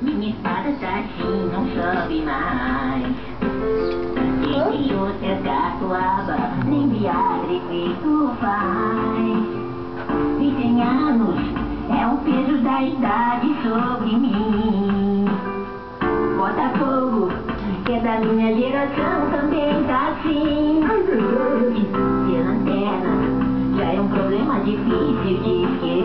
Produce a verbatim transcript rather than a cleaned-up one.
Minha espada tá assim, não sobe mais. E outra catuaba, nem Viagra efeito faz. E cem anos é o peso da idade sobre mim. Botafogo, que é da minha geração, também tá assim. Ser lanterna já é um problema difícil de esquecer.